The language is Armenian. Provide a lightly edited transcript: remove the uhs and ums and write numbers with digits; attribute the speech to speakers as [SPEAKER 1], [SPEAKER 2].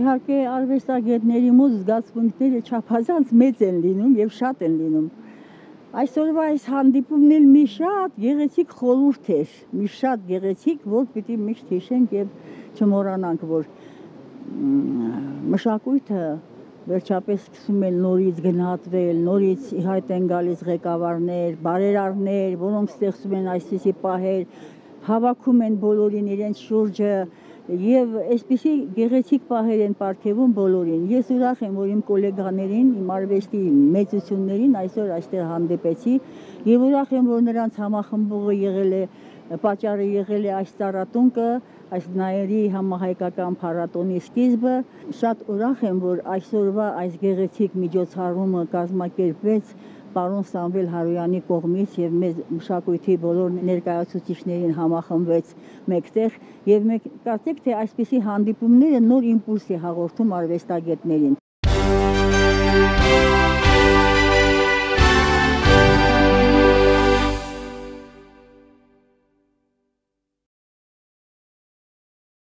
[SPEAKER 1] իհարկե արվեստագետների մոտ զգացմունքները չափազանց մեծ են լինում եւ շատ են լինում։ Այսօրվա այս հանդիպումն էլ մի շատ գեղեցիկ խորհուրդ էր, մի շատ գեղեցիկ, որ պիտի միշտ հիշենք եւ չմոռանանք, որ մշակույթը վերջապես սկսում են նորից գնահատվել, նորից ի հայտ են գալիս ղեկավարներ, բարերարներ, որոնք ստեղծում են այսպիսի պահեր, հավաքում են բոլորին իրենց շուրջը եւ այսպիսի գեղեցիկ պահեր են պարգևում բոլորին։ Ես ուրախ եմ, որ իմ գոլեգաներին, իմ արվեստի մեծություններին այսօր այստեղ հանդիպեցի եւ ուրախ եմ, որ նրանց համախմբողը եղել է, պատճառը եղել է այս ծառատունկը, այս նայերի համահայկական փառատոնի սկիզբը։ Շատ ուրախ եմ, որ այսօրվա այս գեղեցիկ միջոցառումը կազմակերպվեց պարոն Սամվել Հարոյանի կողմից եւ մեզ մշակույթի բոլոր ներկայացուցիչներին համախմբվեց մեկտեղ եւ մենք կարծեք թե այսպիսի հանդիպումները նոր իմպուլս է հաղորդում արվեստագետներին։